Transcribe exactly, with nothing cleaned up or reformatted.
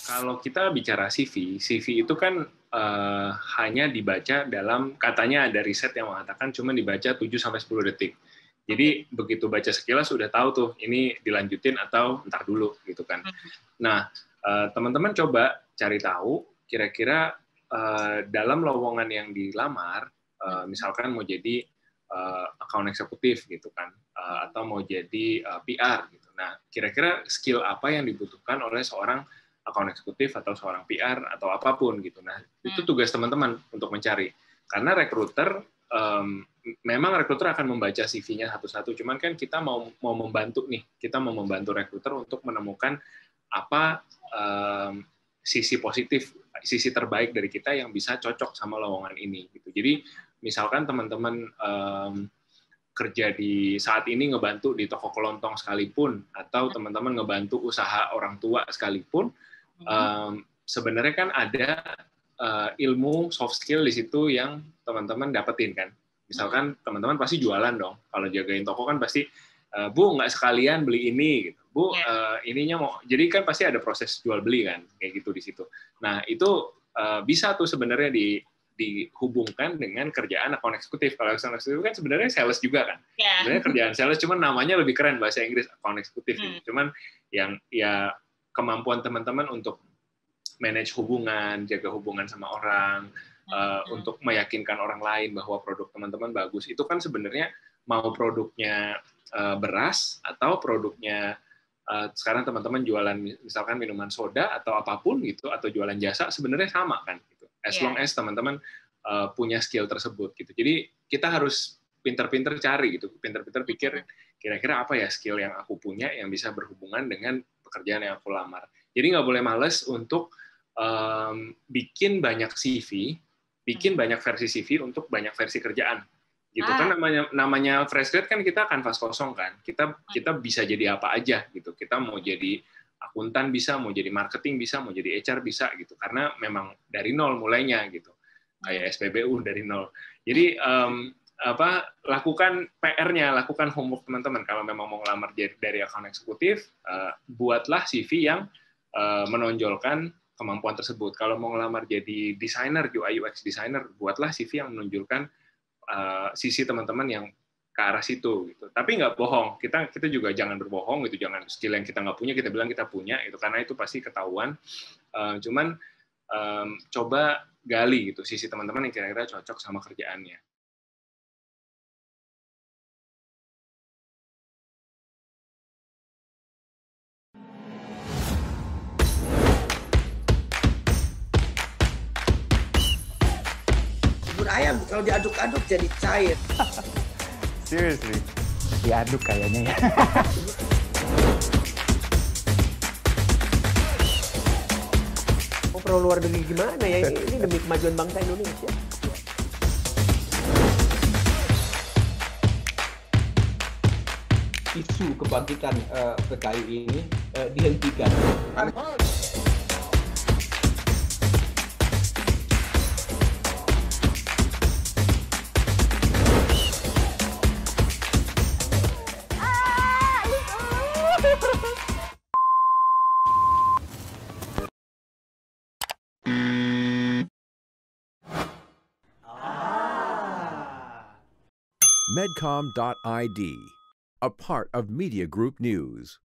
Kalau kita bicara C V, C V itu kan uh, hanya dibaca dalam, katanya ada riset yang mengatakan cuma dibaca tujuh sampai sepuluh detik. Jadi okay. begitu baca sekilas sudah tahu tuh ini dilanjutin atau ntar dulu gitu kan. Nah, uh, teman-teman coba cari tahu kira-kira uh, dalam lowongan yang dilamar, uh, misalkan mau jadi uh, account eksekutif gitu kan, uh, atau mau jadi uh, P R gitu. Nah, kira-kira skill apa yang dibutuhkan oleh seorang account eksekutif atau seorang P R atau apapun gitu. Nah, itu tugas teman-teman untuk mencari. Karena rekruter um, memang rekruter akan membaca C V-nya satu-satu, cuman kan kita mau mau membantu nih, kita mau membantu rekruter untuk menemukan apa um, sisi positif, sisi terbaik dari kita yang bisa cocok sama lowongan ini gitu. Jadi, misalkan teman-teman um, kerja di saat ini ngebantu di toko kelontong sekalipun, atau teman-teman ngebantu usaha orang tua sekalipun, Um, sebenarnya kan ada uh, ilmu soft skill di situ yang teman-teman dapetin kan. Misalkan teman-teman pasti jualan dong. Kalau jagain toko kan pasti, uh, Bu nggak sekalian beli ini, gitu. Bu uh, ininya mau. Jadi kan pasti ada proses jual beli kan, kayak gitu di situ. Nah itu uh, bisa tuh sebenarnya di dihubungkan dengan kerjaan account eksekutif. Kalau account eksekutif kan sebenarnya sales juga kan. Yeah. Sebenarnya kerjaan sales, cuman namanya lebih keren bahasa Inggris account eksekutif. Hmm. Gitu. Cuman yang ya kemampuan teman-teman untuk manage hubungan, jaga hubungan sama orang, uh, hmm. untuk meyakinkan orang lain bahwa produk teman-teman bagus, itu kan sebenarnya mau produknya uh, beras atau produknya uh, sekarang teman-teman jualan misalkan minuman soda atau apapun gitu, atau jualan jasa, sebenarnya sama kan gitu. As yeah. long as teman-teman uh, punya skill tersebut gitu. Jadi kita harus pinter-pinter cari gitu, pinter-pinter pikir kira-kira apa ya skill yang aku punya yang bisa berhubungan dengan pekerjaan yang aku lamar. Jadi nggak boleh males untuk um, bikin banyak C V, bikin hmm. banyak versi C V untuk banyak versi kerjaan. Gitu ah. kan namanya namanya fresh grad kan kita kanvas kosong kan. Kita kita bisa jadi apa aja gitu. Kita mau jadi akuntan bisa, mau jadi marketing bisa, mau jadi H R bisa gitu. Karena memang dari nol mulainya gitu. Kayak S P B U dari nol. Jadi um, apa lakukan P R-nya, lakukan homework teman-teman. Kalau memang mau ngelamar dari, dari account eksekutif, uh, buatlah C V yang uh, menonjolkan kemampuan tersebut. Kalau mau ngelamar jadi desainer, U I U X designer, buatlah C V yang menunjukkan uh, sisi teman-teman yang ke arah situ. Gitu. Tapi nggak bohong. Kita kita juga jangan berbohong gitu. Jangan skill yang kita nggak punya kita bilang kita punya. Itu karena itu pasti ketahuan. Uh, cuman um, coba gali gitu sisi teman-teman yang kira-kira cocok sama kerjaannya. Ayam kalau diaduk-aduk jadi cair. Seriously, diaduk kayaknya ya. Oh, pro luar negeri gimana ya? Ini demi kemajuan bangsa Indonesia. Isu kebangkitan uh, P K I ini uh, dihentikan. Medcom dot I D, a part of Media Group News.